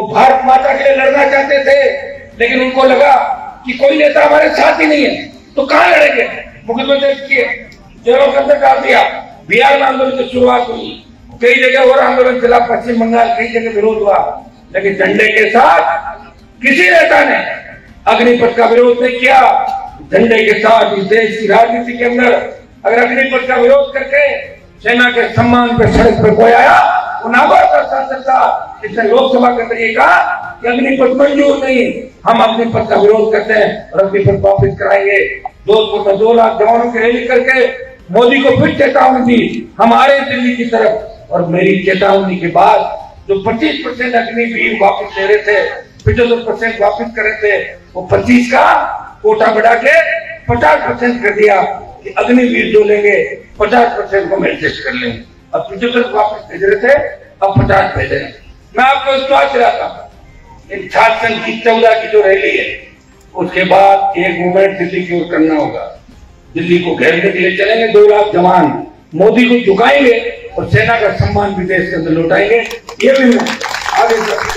वो भारत माता के लिए लड़ना चाहते थे, लेकिन उनको लगा कि कोई नेता हमारे साथ ही नहीं है, तो कहां लड़ेंगे। मुख्यमंत्री के जेलों के अंदर डाल दिया। बिहार में आंदोलन की शुरुआत हुई, कई जगह और आंदोलन चला, पश्चिम बंगाल कई जगह विरोध हुआ, लेकिन झंडे के साथ किसी नेता ने अग्निपथ का विरोध नहीं किया। झंडे के साथ इस देश की राजनीति के अंदर अगर अग्निपथ का विरोध करके सेना के सम्मान पर सड़क पर कोई आया, वो नागौर का सांसद था, इसने लोकसभा के अंदर ये कहा कि अग्निपथ मंजूर नहीं, हम अग्निपथ का विरोध करते हैं और अग्निपथ वापिस कराएंगे। जोधपुर में 2 लाख जवानों की रैली करके मोदी को फिर चेतावनी दी, हम आ रहे दिल्ली की तरफ। और मेरी चेतावनी के बाद जो 25% अग्निवीर वापिस ले रहे थे, 75% वापिस कर रहे थे, वो 25 का कोटा बढ़ा के 50% कर दिया कि अग्निवीर जो लेंगे 50% को हम एडजस्ट कर लेंगे। अब 75 वापस भेज रहे थे, अब 50 भेज रहे हैं। मैं आपको विश्वास दिलाता हूं, इन छात्र संघ की 14 की जो रैली है, उसके बाद एक मूवमेंट दिल्ली की ओर करना होगा। दिल्ली को घेरने के लिए चलेंगे, 2 लाख जवान मोदी को झुकाएंगे और सेना का सम्मान भी देश के अंदर लौटाएंगे। ये भी आगे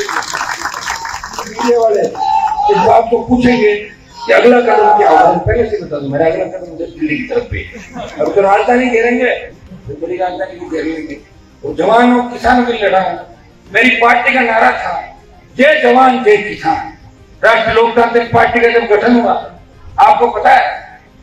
मीडिया वाले इस बात को पूछेंगे कि अगला कदम क्या होगा। पहले से बता दूं, मेरा अगला कदम दिल्ली की तरफ भी। अब तो राजधानी घेरेंगे, बड़ी राजधानी को घेर लेंगे, और जवानों किसानों के लिए लड़ा हूं। मेरी पार्टी का नारा था, जय जवान जय किसान। राष्ट्रीय लोकतांत्रिक पार्टी का जब गठन हुआ, आपको पता है,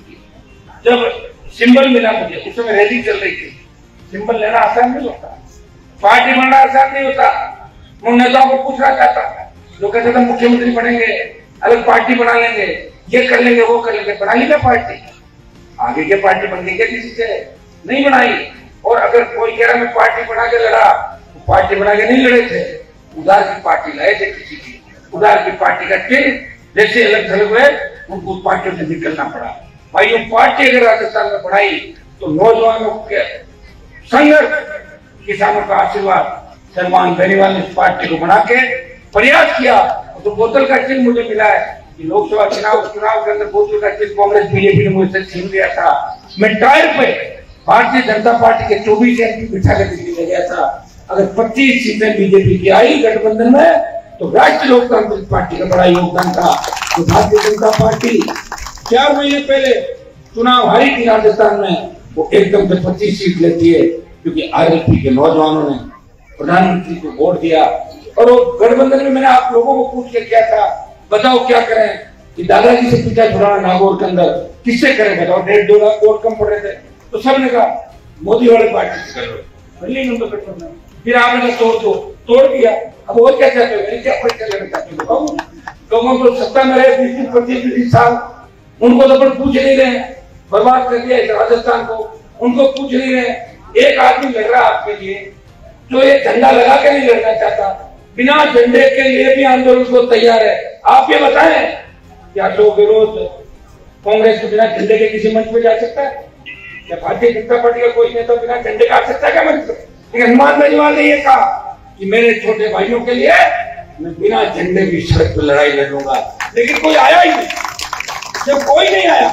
जब सिंबल मिला मुझे, उस समय रैली चल रही थी। सिंबल लेना आसान नहीं होता, पार्टी बनना आसान नहीं होता। उन नेताओं को पूछना चाहता था, जो कहते थे मुख्यमंत्री बनेंगे, अलग पार्टी बना लेंगे, ये कर लेंगे, वो कर लेंगे। बना ली क्या पार्टी? आगे के पार्टी बन गई क्या? किसी से नहीं बनाई। और अगर कोई कह रहा मैं पार्टी बना के लड़ा, तो पार्टी बना के नहीं लड़े थे, उधार की पार्टी लाए थे किसी की। उधार की पार्टी का चिन्ह जैसे अलग थलग हुए, उनको पार्टियों से निकलना पड़ा। भाई ये पार्टी अगर राजस्थान में बढ़ाई तो नौजवानों के संघर्ष, किसानों का आशीर्वाद, सलमान बेनीवाल ने इस पार्टी को बना के प्रयास किया। तो बोतल का चिन्ह मुझे मिला है कि लोकसभा चुनाव के अंदर बोतल का चिन्ह कांग्रेस बीजेपी ने मुझसे छीन लिया था। मैं टायर पे भारतीय जनता पार्टी के 24 एमपी बिठा कर दिल्ली ले गया था। अगर 25 सीटें बीजेपी की आई गठबंधन में, तो राष्ट्रीय लोकतांत्रिक पार्टी का बड़ा योगदान था। तो भारतीय जनता पार्टी 4 महीने पहले चुनाव हारी थी राजस्थान में, वो एकदम से 25 सीट लेती है, क्योंकि आरएलपी के नौजवानों ने प्रधानमंत्री को वोट दिया। और वो गठबंधन में मैंने आप लोगों को पूछ के क्या था, बताओ क्या करें कि दादाजी से पूछा छुड़ाना नागौर के अंदर, किससे करें बताओ? 1.5-2 लाख वोट कम पड़ रहे थे, तो सबने कहा मोदी वाले पार्टी से कर लो, पहले नंबर पर करना। फिर आपने कहा तोड़ दिया। अब और क्या चाहते हो? क्या फर्क लेना चाहते हो? लोगों को सत्ता में रहे 20-25 साल, उनको तो पूछ नहीं रहे, बर्बाद कर दिया इस राजस्थान को, उनको पूछ नहीं रहे। एक आदमी लड़ रहा आपके लिए जो ये झंडा लगा के नहीं लड़ना चाहता, बिना झंडे के लिए भी आंदोलन को तैयार है। आप ये बताएं, क्या अशोक गहलोत कांग्रेस के बिना झंडे के किसी मंच पे जा सकता है? क्या भारतीय जनता पार्टी का कोई नेता बिना झंडे का आ सकता है क्या मंच पे? लेकिन हनुमान बेनीवाल ने ये कहा कि मेरे छोटे भाइयों के लिए मैं बिना झंडे की सड़क पर लड़ाई लड़ूंगा। लेकिन कोई आया ही नहीं। जब कोई नहीं आया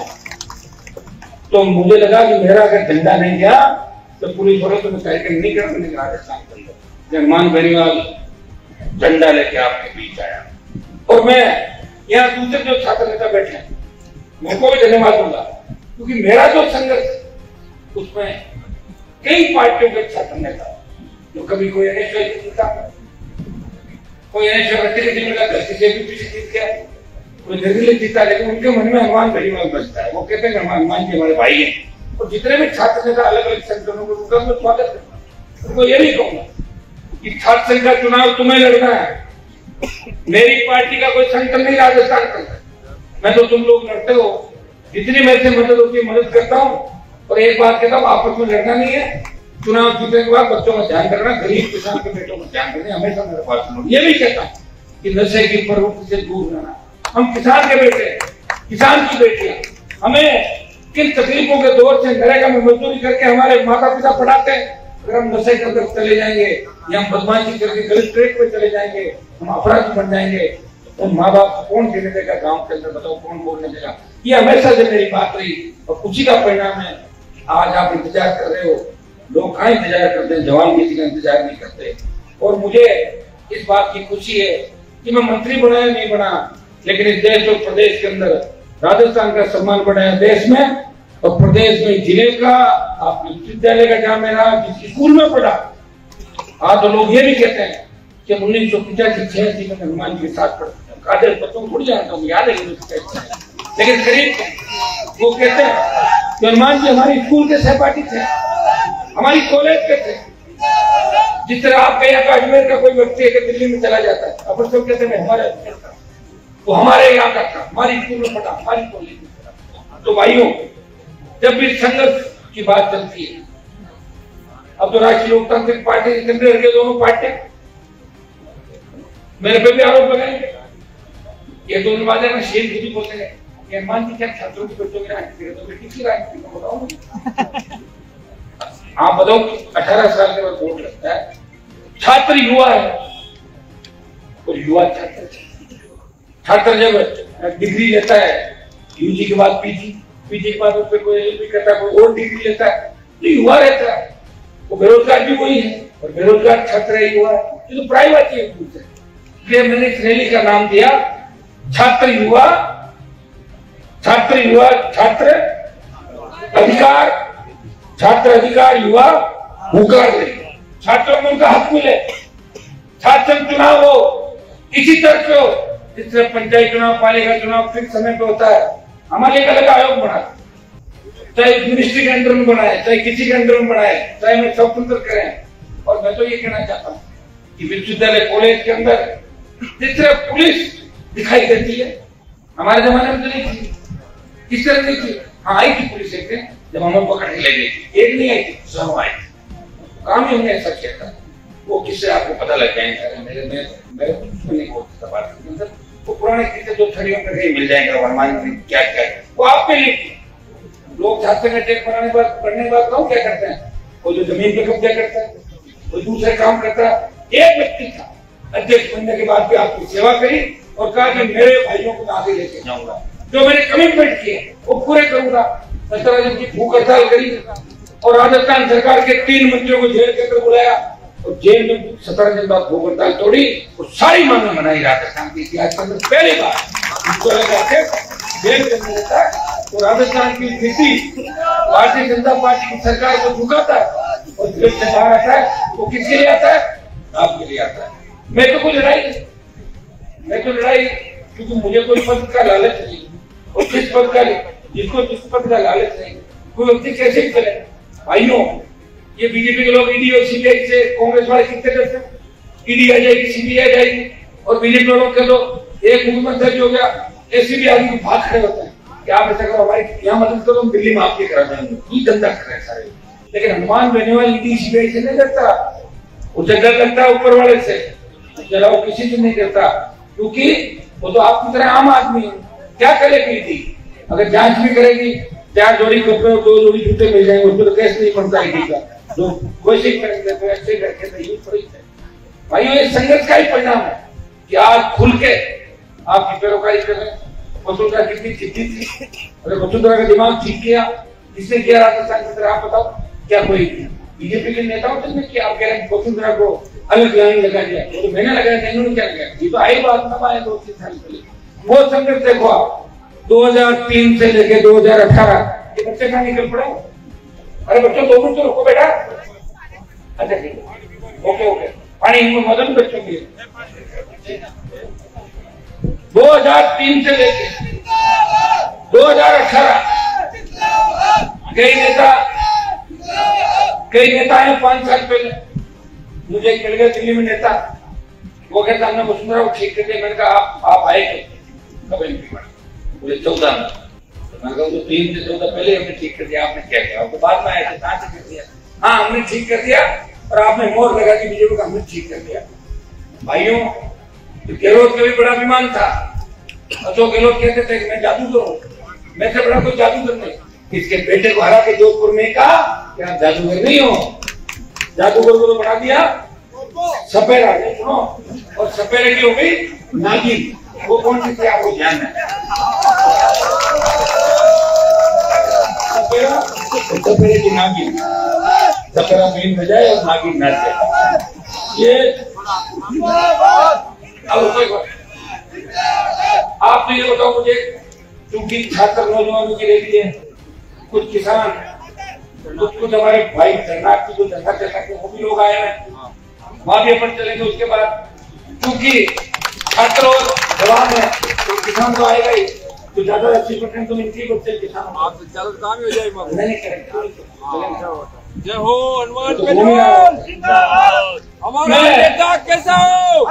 तो मुझे लगा कि मेरा अगर झंडा नहीं गया तो पूरी तरह तो मैं कार्यक्रम नहीं कर पाऊंगा राजस्थान के अंदर। हनुमान बेनीवाल झंडा लेके आपके बीच आया, और मैं यहाँ दूसरे जो छात्र नेता बैठे हैं, मैं को भी धन्यवाद दूंगा, क्योंकि मेरा जो संघर्ष उसमें कई पार्टियों के छात्र नेता, जो कभी कोई जीता, कोई गलती से भी पीछे जीत गया, कोई निर्दलीय जीता, लेकिन उनके मन में हनुमान बेनीवाल बचता है। वो कहते हैं हनुमान जी हमारे भाई हैं। और जितने भी छात्र नेता अलग अलग संगठनों को उनका मैं स्वागत करता हूं। उनको ये नहीं कहूंगा कि छात्र संघ का चुनाव तुम्हें लड़ना है, मेरी पार्टी का कोई संगठन नहीं राजस्थान का, मैं तो तुम लोग लड़ते हो, जितनी मेरे से मदद होती है मदद करता हूँ। और एक बात कहता हूँ, आपस में लड़ना नहीं है, चुनाव जीतने के बाद बच्चों का ध्यान रखना, गरीब किसान के बेटों का ध्यान रखना, हमेशा मेरे पास सुनो। ये भी कहता हूँ कि नशे की प्रवृत्ति से दूर रहना। हम किसान के बेटे, किसान की बेटियां, हमें किन तकलीफों के दौर से नरेगा में मजदूरी करके हमारे माता पिता पढ़ाते हैं। अगर हम नशे के अंदर चले जाएंगे या हम बदमाशी करके गलत ट्रैक पे चले जाएंगे, हम अपराधी बन जाएंगे, तो माँ बाप कौन जीने देगा गांव के अंदर? बताओ कौन बोलने देगा? ये हमेशा से मेरी बात रही, और उसी का परिणाम है आज आप इंतजार कर रहे हो। लोग इंतजार करते हैं, जवान किसी का इंतजार नहीं करते। और मुझे इस बात की खुशी है कि मैं मंत्री बना या नहीं बना, लेकिन इस देश और प्रदेश के अंदर राजस्थान का सम्मान बढ़ाया देश में और प्रदेश में जिले का, आपके विश्वविद्यालय का जहां मैं रहा, जिस स्कूल में पढ़ा। आज तो लोग ये भी कहते हैं कि 1985-86 में हनुमान जी के साथ पढ़ते हैं। काजल बच्चों को जानता हूँ, याद है, लेकिन करीब वो कहते हैं कि हनुमान जी हमारी स्कूल के सहपाठी थे, हमारी कॉलेज के थे। जिस तरह आपके यहाँ अजमेर का कोई व्यक्ति है कि दिल्ली में चला जाता है, अपन सब कहते हैं हमारा अजमेर का, वो हमारे यहाँ का था, हमारी स्कूल में पढ़ा, हमारी कॉलेज में पढ़ा। तो भाइयों, जब भी संघर्ष की बात चलती है, अब तो राष्ट्रीय लोकतांत्रिक पार्टी के दोनों पार्टियां मेरे पे भी आरोप लगाएंगे, ये दोनों बातें में शेर खुद ही बोलते हैं कि हनुमान जी क्या छात्रों की बच्चों की राजनीति तो बेटी की राजनीति को बताओ। आप बताओ, 18 साल के बाद वोट लगता है, छात्र युवा है, और युवा छात्र जब डिग्री लेता है, यूजी के बाद पीजी, पीजी के बाद उस पर कोई भी करता है, कोई और डिग्री लेता है, तो युवा रहता है। वो बेरोजगार भी वही है, और बेरोजगार छात्र है, युवा है, ये तो प्राइवेट है। इसलिए मैंने इस रैली का नाम दिया छात्र युवा, छात्र युवा, छात्र अधिकार, छात्र अधिकार युवा हुकार दे, छात्रों को उनका हक मिले, छात्र चुनाव हो इसी तरह से हो जिस तरह पंचायत चुनाव, पालिका चुनाव फिक्स समय पे होता है। हमारे एक अलग आयोग बना, चाहे मिनिस्ट्री के अंदर में बनाए, चाहे किसी के अंदर में बनाए, चाहे मैं स्वतंत्र करें। और मैं तो ये कहना चाहता हूँ कि विश्वविद्यालय कॉलेज के अंदर जिस तरह पुलिस दिखाई देती है, हमारे जमाने में तो नहीं थी, इस तरह नहीं थी। हाँ, आई थी पुलिस एक दिन जब हमें पकड़ने लगे, एक नहीं आई थी, सब आई थी। काम ही हमने ऐसा किया था, वो किससे आपको पता लग जाएगा। मेरे नहीं बोलता बात के अंदर वो पुराने किस्से जो छड़ियों पे कहीं मिल जाएंगे, हनुमान जी क्या क्या वो आपके लिए। लोग छात्र में टेक बनाने के बाद, पढ़ने के बाद क्या करते हैं, वो जो जमीन पे कब्जा करता है, वो दूसरे काम करता है। एक व्यक्ति था, अध्यक्ष बनने के बाद भी आपकी सेवा करी और कहा कि मेरे भाइयों को आगे लेके जाऊंगा, जो मैंने कमिटमेंट किए वो पूरे करूंगा। 17 दिन की भूख हड़ताल करी और राजस्थान सरकार के 3 मंत्रियों को जेल के अंदर बुलाया और जेल में 17 दिन बाद भूख हड़ताल तोड़ी और सारी मांगें मनाई। राजस्थान के इतिहास के अंदर पहली बार जेल के अंदर रहता है तो राजस्थान की स्थिति भारतीय जनता पार्टी की सरकार को झुकाता है और जेल से बाहर आता है। वो किसके लिए आता है? आपके लिए आता है। मैं तो कोई लड़ाई क्योंकि मुझे कोई पद का लालच नहीं, और जिस पद का, जिसको जिस पद का लालच नहीं, कोई व्यक्ति कैसे भी चले। भाइयों, ये बीजेपी के लोग ईडी और सीबीआई से, कांग्रेस वाले कितने करते हैं, ईडी आ जाएगी, सीबीआई आ जाएगी, और बीजेपी लोग कह दो एक मुकदमा दर्ज हो गया, एसीबी आदमी भाग खड़े होते हैं कि आप ऐसा करो, हमारी यहाँ मदद करो, हम दिल्ली में आपके करा देंगे। ये धंधा कर रहे हैं सारे। लेकिन हनुमान बेनीवाल ईडी सीबीआई से नहीं करता, उसे डर लगता है ऊपर वाले से, जरा वो किसी से नहीं करता, क्योंकि वो तो आपकी तरह आम आदमी है। क्या करेगी ईडी? अगर जांच भी करेगी, 4 जोड़ी कपड़े और 2 जोड़ी जूते मिल जाएंगे, उसको तो केस नहीं बनता ईडी का। जो कोशिश करेंगे तो ऐसे करके नहीं थोड़ी है। भाइयों, ये संघर्ष का ही परिणाम है कि आज खुल के आपकी पैरोकारी कर रहे हैं। वसुंधरा कितनी चिट्ठी थी, अगर वसुंधरा का दिमाग ठीक किया, किसने किया राजस्थान के अंदर? आप बताओ, क्या कोई बीजेपी के नेताओं ने किया? आप कह रहे हैं वसुंधरा को अलग लाइन लगा दिया, वो तो मैंने लगाया था, इन्होंने क्या लगाया? ये तो आई बात ना आए 2-3 साल पहले। वो संघर्ष देखो आप, 2003 से लेके 2018 ये बच्चे कहाँ निकल पड़े? अरे बच्चों 2 मिनट तो रुको बेटा। अच्छा ठीक है, ओके, पानी इनको मदद बच्चों के लिए। 2003 से लेके 2018 कई नेता हैं। 5 साल पहले मुझे मिल गया दिल्ली में नेता, वो कहता हमने वसुंधरा को ठीक कर दिया। मैंने कहा आप आए कब एमपी बने? बोले 14 में। मैंने कहा तो 3 से 14 पहले हमने ठीक कर दिया, आपने क्या किया? आपको बाद में आए थे, कहां से कर दिया? हाँ, हमने ठीक कर दिया और आपने मोहर लगा दी बीजेपी का, हमने ठीक कर दिया। भाइयों, गहलोत का भी बड़ा अभिमान था। अशोक गहलोत कहते थे कि मैं जादूगर हूँ, मैं से बड़ा कोई जादूगर नहीं। इसके बेटे को हरा के जोधपुर में कहा कि आप जादूगर नहीं हो, जादूगर को तो बना दिया सपेरा। सुनो, और सपेरे की हो गई नागिन। वो कौन सी थी आपको ध्यान है? सपेरे की नागिन, सपेरा बीन बजाए और नागिन नाच जाए। ये अब आप तो ये बताओ मुझे, क्योंकि छात्र नौजवानों की रैली है, कुछ किसान, कुछ हमारे भाई धरना की जो धरना चलता है वो भी लोग आए हैं, वहां भी अपन चलेंगे। उसके बाद क्योंकि छात्र और जवान है तो किसान तो आएगा ही, तो ज्यादा 80% तो इनकी बच्चे किसान ज्यादा काम ही हो जाएगा। जय हो हनुमान के हमारा नेता कैसा हो।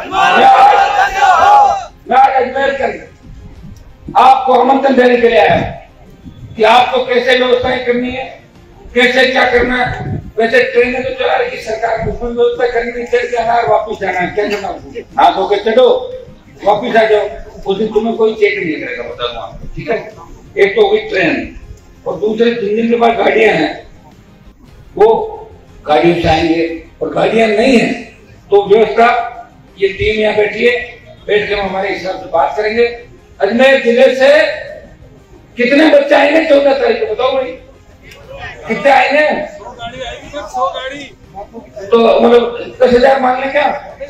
मैं आज अजमेर कर आपको आमंत्रण देने के लिए आया कि आपको कैसे व्यवस्थाएं करनी है, कैसे क्या करना है। वैसे ट्रेनें तो चला रही सरकार, उसमें व्यवस्था करनी है, चढ़ के आना और वापिस जाना है, क्या करना, हाथ होकर चढ़ो वापिस आ जाओ, उस दिन तुम्हें कोई चेक नहीं करेगा, बता दूं आपको, ठीक है। एक तो हुई ट्रेन, और दूसरे 3 दिन के बाद गाड़ियां हैं, वो गाड़ियों से आएंगे, और गाड़ियां नहीं है तो व्यवस्था, ये टीम यहाँ बैठी है, बैठ के हम हमारे हिसाब से बात करेंगे। अजमेर जिले से कितने बच्चे आएंगे 14 तारीख को, बताओ भाई कितने आएंगे? 100 गाड़ी तो मतलब 10,000 मान लें क्या?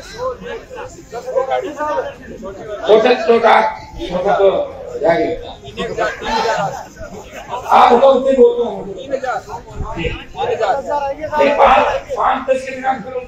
टोटल तो आप बताओ इतने बोलते हो, 5-10 के नाम करो,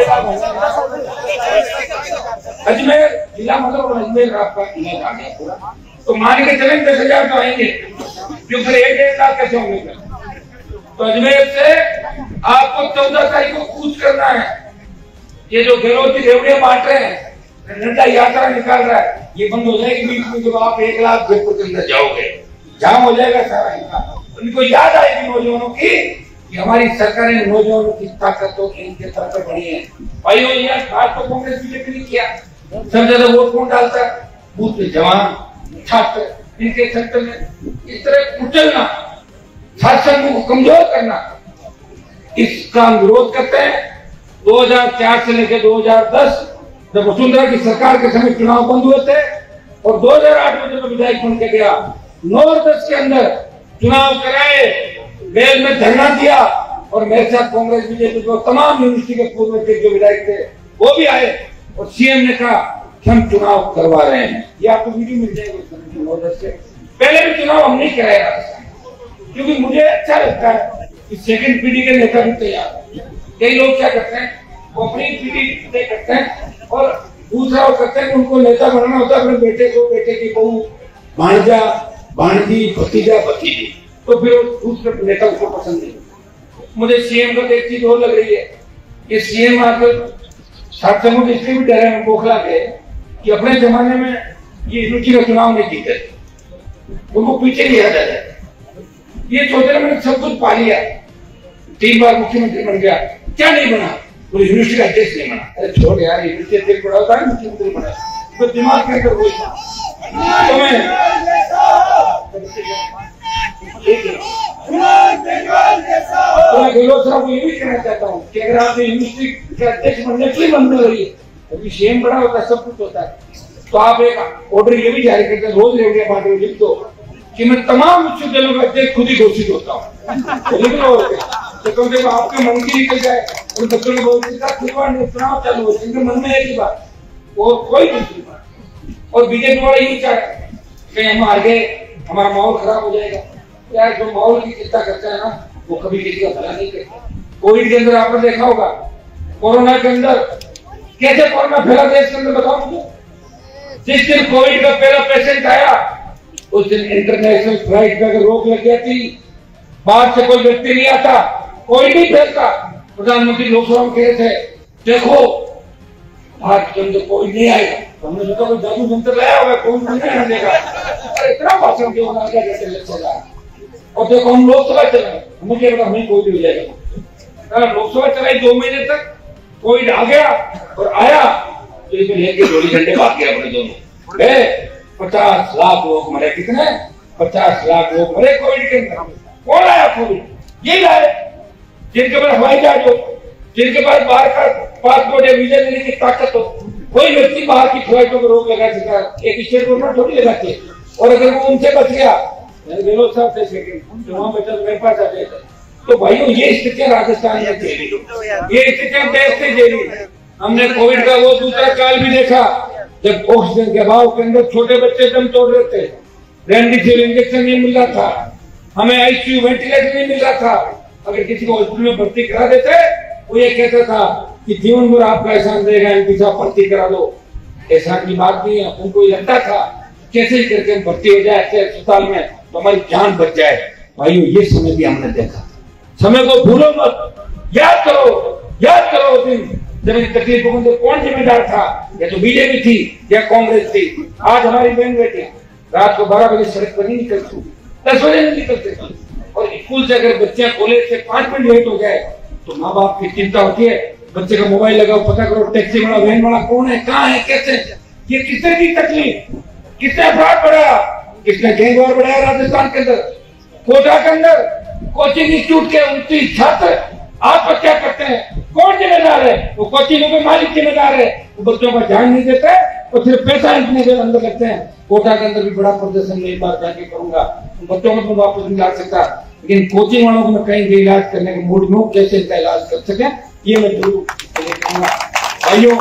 अजमेर जिला मतलब अजमेर आपका इलाका है पूरा, तो मान के चलें 10,000 तो आएंगे, क्योंकि 1-1.5 लाख कैसे होंगे। तो अजमेर से आपको 14 तारीख को कूच करना है। ये जो गहलोत की रेवड़ियां बांट रहे हैं, नड्डा यात्रा निकाल रहा है, ये बंद हो जाएगी बीच में, जब आप 1 लाख जयपुर के अंदर जाओगे, जाम हो जाएगा सारा इनका। उनको याद आएगी नौजवानों की कि हमारी सरकार ने नौजवानों की ताकतों की इनके ताकत बढ़ी है। भाइयों यहाँ खास तो कांग्रेस बीजेपी ने किया, सबसे ज्यादा वोट कौन डालता है? बूथ के जवान छात्र, इनके सेक्टर में इस तरह कुचलना, शासन को कमजोर करना, इसका हम विरोध करते हैं। 2004 से लेकर 2010 जब वसुंधरा की सरकार के समय चुनाव बंद हुए थे, और 2008 में जब विधायक बन के गया, 9-10 के अंदर चुनाव कराए, बेल में धरना दिया, और मेरे साथ कांग्रेस बीजेपी को तमाम यूनिवर्सिटी के पूर्व के जो विधायक थे वो भी आए, और सीएम ने कहा कि हम चुनाव करवा रहे हैं। ये आपको वीडियो मिल जाएगी 9-10 से पहले भी चुनाव हम नहीं कराया, क्योंकि मुझे अच्छा लगता है कि सेकंड पीढ़ी के नेता भी तैयार। कई लोग क्या करते हैं, वो अपनी पीढ़ी तय करते हैं, और दूसरा वो करते हैं कि उनको नेता बनाना होता है अपने बेटे को, बेटे की बहू, भांजा, भांजी, भतीजा, भतीजी, तो फिर दूसरे नेता उसको पसंद नहीं। मुझे सीएम का एक चीज और लग रही है, कि सीएम आकर साथ मुझे इसलिए भी डरे हैं बोखला के कि अपने जमाने में ये यूनिवर्सिटी का चुनाव नहीं जीते, उनको पीछे लिया जाता है। ये सोचने मैंने सब कुछ पा लिया, 3 बार मुख्यमंत्री बन गया, क्या नहीं बना? तो यूनिवर्सिटी का अध्यक्ष नहीं बना। अरे छोड़ यार, यूनिवर्सिटी अध्यक्ष बड़ा होता है, मुख्यमंत्री बना, तो दिमाग के अंदर वही तो मैं गहलोत साहब को ये भी कहना चाहता हूँ कि अगर आप यूनिवर्सिटी के अध्यक्ष बनने के लिए बन रही है, अभी सीएम बड़ा होता है, सब कुछ होता है, तो आप एक ऑर्डर ये भी जारी करते हैं, रोज रेवड़ियां बांट रहे लिख दो कि मैं तमाम विश्वविद्यालयों का अध्यक्ष खुद ही घोषित होता हूँ, लिख लो, तो कम से कम आपके मन की निकल जाए। और बच्चों ने बहुत चुनाव चालू हो, जिनके मन में एक ही बात, और कोई दूसरी बात। और बीजेपी वाला यही चाहते कि हम हार गए, हमारा माहौल खराब हो जाएगा। यार जो माहौल की चिंता करता है ना, वो कभी किसी का भला नहीं करता। कोविड के अंदर आपने देखा होगा, कोरोना के अंदर कैसे कोरोना फैला देश के अंदर, बताओ मुझे। जिस दिन कोविड का पहला पेशेंट आया, उस दिन इंटरनेशनल फ्लाइट पे अगर रोक लग जाती, बाहर से कोई व्यक्ति नहीं आता, कोई नहीं फैलता। प्रधानमंत्री लोकसभा में कह रहे थे, देखो भारत के अंदर कोई नहीं आएगा, तो हमने सोचा कोई जादू मंत्र लाया होगा, कोई नहीं आने देगा। अरे इतना भाषण क्यों होना चला, और देखो हम लोकसभा चलाए, हमें क्या पता हमें कोई नहीं हो जाएगा। लोकसभा चलाई 2 महीने तक, कोविड आ गया और आया तो इसमें लेके गोली झंडे भाग गया अपने दोनों। 50 लाख लोग मरे, कितने? 50 लाख लोग मरे कोविड के अंदर। कौन आया कोविड? ये लाए जिनके पास हवाई जहाज हो, जिनके पास बाहर का पासपोर्ट या वीजा लेने की ताकत हो। कोई व्यक्ति बाहर की फ्लाइटों को रोक लगा सका, एक स्टेट गवर्नमेंट थोड़ी लगाती है। और अगर वो उनसे बच गया, गहलोत साहब थे सेकंड, जो वहां बैठा मेरे पास आ गए थे, तो भाइयों ये स्थितियां राजस्थान में झेली, ये स्थितियां देश से झेली। हमने कोविड का वो दूसरा काल भी देखा जब ऑक्सीजन के अभाव के अंदर छोटे बच्चे दम तोड़ रहे थे, रेमडेसिविर इंजेक्शन नहीं मिल रहा था, हमें आईसीयू वेंटिलेटर नहीं मिल रहा था, अगर किसी को हॉस्पिटल में भर्ती करा देते वो ये कहता था कि जीवन भर आपका एहसान देगा, एमपी साहब भर्ती करा दो। एहसान की बात नहीं है, उनको ये लगता था कैसे ही करके हम भर्ती हो जाए अच्छे अस्पताल में तो हमारी जान बच जाए। भाइयों ये समय भी हमने देखा, समय को भूलो मत, याद करो उस दिन जब इन तकलीफों के अंदर कौन जिम्मेदार था, या तो बीजेपी थी या कांग्रेस थी। आज हमारी बहन बेटी रात को 12 बजे सड़क पर नहीं निकलती, 10 बजे नहीं निकलते, और स्कूल से अगर बच्चे कॉलेज से 5 मिनट लेट हो जाए तो माँ बाप की चिंता होती है, बच्चे का मोबाइल लगाओ, पता करो टैक्सी वाला वैन वाला कौन है, कहाँ है, कैसे। ये किसने दी तकलीफ, किसने अपराध बढ़ाया, किसने गैंग वॉर बढ़ाया राजस्थान के अंदर, कोटा के अंदर कोचिंग इंस्टीट्यूट के 29 छात्र आत्महत्या करते हैं, कौन जिम्मेदार है? वो कोचिंगों के मालिक जिम्मेदार है। वो बच्चों का ध्यान नहीं देते और सिर्फ पैसा इतने के अंदर लगते हैं। कोटा के अंदर भी बड़ा प्रदर्शन नहीं बात जाके करूंगा, उन बच्चों को तो वापस नहीं ला सकता, लेकिन कोचिंग वालों को मैं कहीं भी इलाज करने के मूड में कैसे इनका इलाज कर सके ये मैं जरूर कहूंगा। भाइयों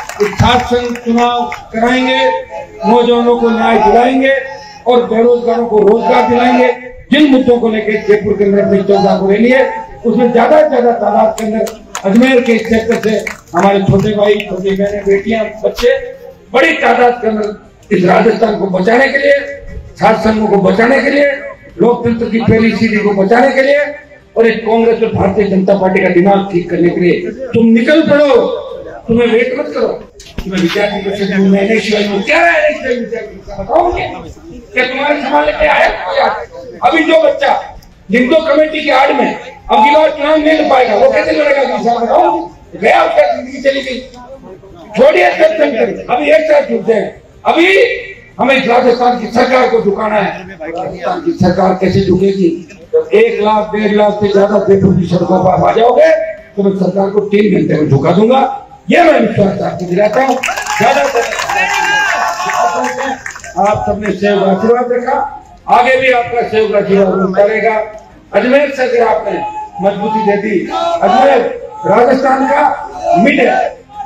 शासन चुनाव कराएंगे, नौजवानों को न्याय दिलाएंगे और बेरोजगारों को रोजगार दिलाएंगे। जिन मुद्दों को लेकर जयपुर के अंदर अपनी 14 को ले लिए उसमें ज्यादा से ज्यादा तादाद के अंदर अजमेर के क्षेत्र से हमारे छोटे भाई, छोटी बहनें, बेटियां, बच्चे बड़ी तादाद के अंदर इस राजस्थान को बचाने के लिए, शासन को बचाने के लिए, लोकतंत्र की पहली सीढ़ी को बचाने के लिए और एक कांग्रेस और भारतीय जनता पार्टी का दिमाग ठीक करने के लिए तुम निकल पड़ो। तुम्हें वेट मत करो। तुम्हें विद्यार्थी परिषद में एनएसयूआई में क्या है, बताओ क्या तुम्हारे संभालने के आया? अभी जो बच्चा जिनको कमेटी की आड़ में अब की बार चुनाव नहीं लड़ पाएगा वो कैसे लड़ेगा? बताओ, गया उसका जिंदगी चली गई। छोड़िए अभी एक साथ जुटते हैं। अभी हमें राजस्थान की सरकार को झुकाना है। राजस्थान की सरकार कैसे झुकेगी? जब 1 लाख 1.5 लाख से ज्यादा जयपुर की सड़कों पर आ जाओगे तो मैं सरकार को 3 घंटे में झुका दूंगा। ये मैं विश्वास आपको दिलाता हूँ। आप सबने सहयोग आशीर्वाद रखा, आगे भी आपका सहयोग आशीर्वाद मिलता रहेगा। अजमेर से अगर आपने मजबूती दे दी, अजमेर राजस्थान का मिड है,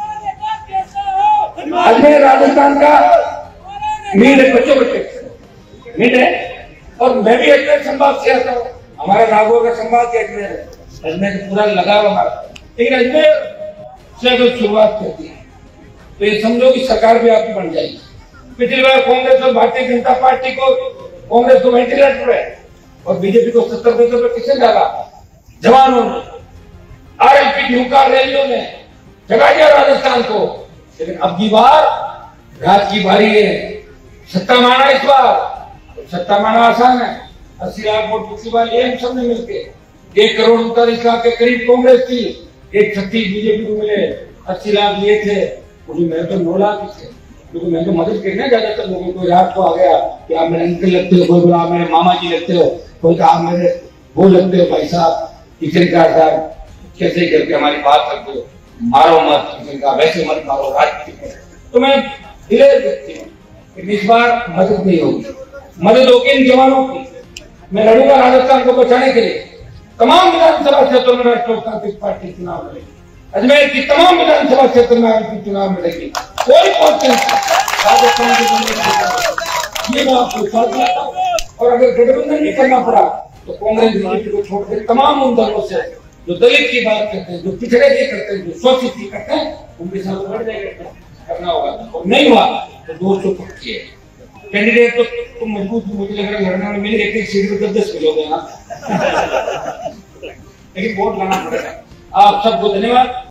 अजमेर राजस्थान का मिड है, बच्चों मिड है। और मैं भी अजमेर संभाग से आता हूँ, हमारा नागौर का संभाग के अजमेर है, अजमेर पूरा लगाव हमारा। लेकिन अजमेर से अगर शुरुआत करती है तो ये समझो कि सरकार भी आपकी बन जाएगी। पिछली बार कांग्रेस और भारतीय जनता पार्टी को, कांग्रेस को वेंटिलेटर है और बीजेपी को 70 पे किसने डाला? जवानों ने, आरएलपी की हुंकार रैलियों ने जगा दिया राजस्थान को। लेकिन अब की बार राज की बारी है, सत्ता माना। इस बार सत्ता माना आसान है। 80 लाख वोट पिछली बार ये सबने मिलकर 1 करोड़ 39 लाख के करीब कांग्रेस थी, 136 बीजेपी को मिले, 80 लाख लिए थे, मैं तो 9 लाख थे। क्योंकि मैं तो मदद करना ज्यादातर लोगों को याद तो आ गया कि आप मेरे अंकल लगते हो, कोई बोला आप मेरे मामा जी लगते हो, कोई कहा आप मेरे वो लगते हो भाई साहब, किचन का साहब कैसे करके हमारी बात करते हो, मारो मत किचन का, वैसे मत मारो राजनीति। तो मैं धीरे धीरे इस बार मदद नहीं होगी, मदद होगी इन जवानों की। मैं लड़ूंगा राजस्थान को बचाने के लिए। तमाम विधानसभा क्षेत्रों में राष्ट्रीय कांग्रेस पार्टी चुनाव लड़ेगी, अजमेर की तमाम विधानसभा क्षेत्र में चुनाव लड़ेगी। कोई राजस्थान के ये मैं आपको साथ लाता हूँ। और अगर गठबंधन नहीं करना पड़ा तो कांग्रेस बीजेपी को छोड़कर तमाम उन दलों से जो दलित की बात करते हैं, जो पिछड़े की करते हैं, जो शोषित की करते हैं, उनके साथ लड़ जाएगा, करना होगा। और नहीं हुआ तो 200 पक्की है कैंडिडेट। तो तुम मजबूत, मुझे लग रहा है लड़ने में मेरी एक सीट में 10 किलो देना, लेकिन वोट लाना पड़ेगा। आप सबको धन्यवाद।